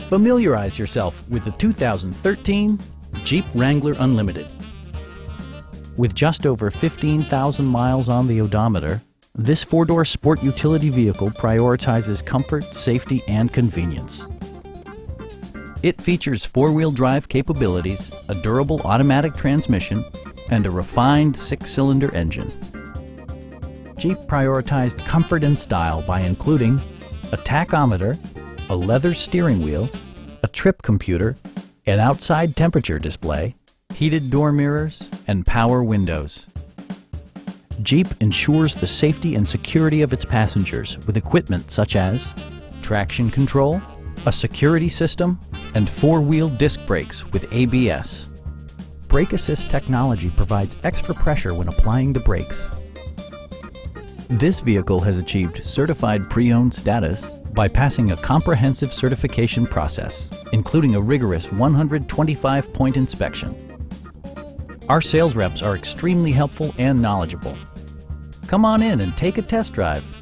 Familiarize yourself with the 2013 Jeep Wrangler Unlimited. With just over 15,000 miles on the odometer, this four-door sport utility vehicle prioritizes comfort, safety, and convenience. It features four-wheel drive capabilities, a durable automatic transmission, and a refined six-cylinder engine. Jeep prioritized comfort and style by including a tachometer, a leather steering wheel, a trip computer, an outside temperature display, heated door mirrors, and power windows. Jeep ensures the safety and security of its passengers with equipment such as traction control, a security system, and four-wheel disc brakes with ABS. Brake Assist technology provides extra pressure when applying the brakes. This vehicle has achieved certified pre-owned status by passing a comprehensive certification process, including a rigorous 125-point inspection. Our sales reps are extremely helpful and knowledgeable. Come on in and take a test drive.